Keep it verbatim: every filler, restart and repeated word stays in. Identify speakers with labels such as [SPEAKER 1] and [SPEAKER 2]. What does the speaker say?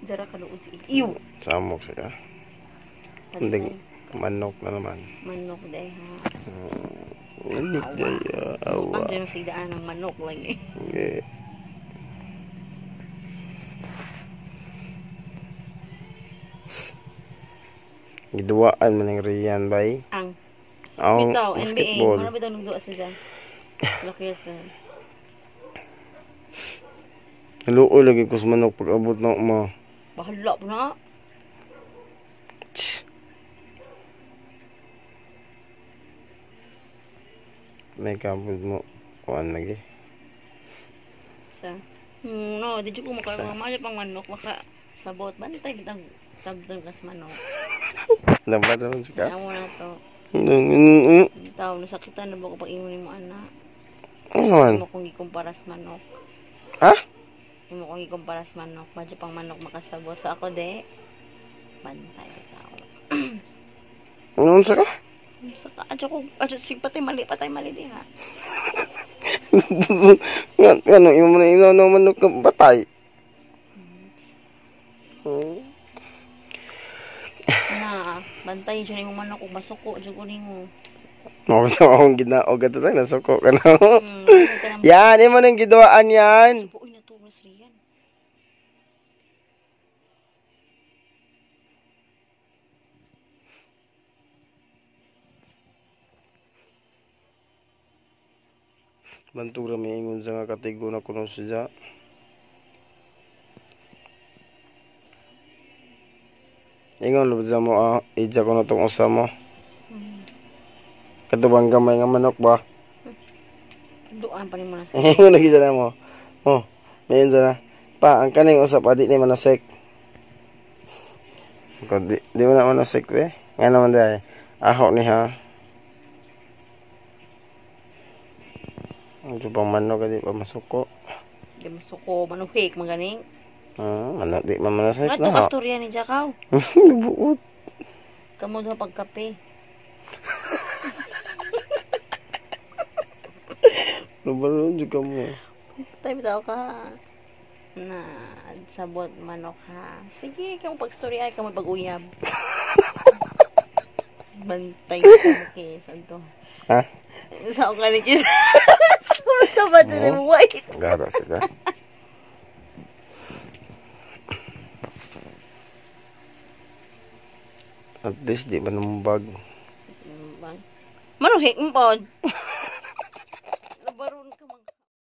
[SPEAKER 1] Jara kaluod si Iw.
[SPEAKER 2] Samok siya. Hindi, manok na naman.
[SPEAKER 1] Manok day ha.
[SPEAKER 2] Manok day, awa.
[SPEAKER 1] Bukang dyan sigdaan ng manok lagi.
[SPEAKER 2] Yeah. Giduaan man ng Rian, bay.
[SPEAKER 1] Ang.
[SPEAKER 2] Ang
[SPEAKER 1] Bitaw, N B A.
[SPEAKER 2] basketball.
[SPEAKER 1] Ano bitaw nagduwa sa dyan? Laki sa.
[SPEAKER 2] Naluoy lagi ko sa manok pag abot na mo.
[SPEAKER 1] Bahala po na.
[SPEAKER 2] May kabod mo. Kuan lagi.
[SPEAKER 1] Sa. Hmm, no, di ko mukha mga maya pang manok. Maka sabot. Bantay bitang sabdon kas manok.
[SPEAKER 2] Dapat naman siya.
[SPEAKER 1] Kaya mo na to.
[SPEAKER 2] Mm-mm.
[SPEAKER 1] Bitaw, nasakitan na ba ko pag ingon mo anak?
[SPEAKER 2] Ano man?
[SPEAKER 1] Imo kong ikumparas manok.
[SPEAKER 2] Ha?
[SPEAKER 1] Imo kong ikumparas manok. Badyo pang manok makasabot. So ako de. Bantay bitaw.
[SPEAKER 2] Ano sa ka?
[SPEAKER 1] Saka, adyo ko, adyo, sig patay mali, patay mali di ha.
[SPEAKER 2] Ano, yung mga ino na manok ka batay. Hmm.
[SPEAKER 1] Na, bantay dyan yung manok kung masuko, dyan ko ninyo.
[SPEAKER 2] Mawag sa akong ginaog at tayo, nasuko ka na.
[SPEAKER 1] Hmm, ka naman.
[SPEAKER 2] Yan, yung mo nang gidawaan yan.
[SPEAKER 1] Uy, natugas riyan.
[SPEAKER 2] Bantura may ingon sa nga katigo na kuno siya. Ingon lubad sa mo, ah, idya ko na itong usa mo.
[SPEAKER 1] Hmm.
[SPEAKER 2] Katubang gamay nga manok ba?
[SPEAKER 1] Doan pa rin mo na sa.
[SPEAKER 2] Ingon lagi sana mo. Oh, may na. Pa, ang kaning usap, adi ni manasik. Kung di, di mo na manasik, eh. Nga naman dahil. Ahok ni ha. Ang subang manok, di pa masuko.
[SPEAKER 1] Di masuko, manuhik, maganing.
[SPEAKER 2] Ah, manok, di man manasik
[SPEAKER 1] Ano
[SPEAKER 2] na.
[SPEAKER 1] ito kastorya ni Jakaw?
[SPEAKER 2] Buot.
[SPEAKER 1] Kamu daw pagkape.
[SPEAKER 2] Lubalon juga mo.
[SPEAKER 1] Tayo bitaw ka. Na, sabot manok ha. Sige, kamu pagstorya ay kamu pag-uyab. Bantay ka mo kis. Ano
[SPEAKER 2] Ha?
[SPEAKER 1] sa ako ka ni kis. Sabat na mo white.
[SPEAKER 2] Gara sila. At least di man bag.
[SPEAKER 1] Manuhik mo po.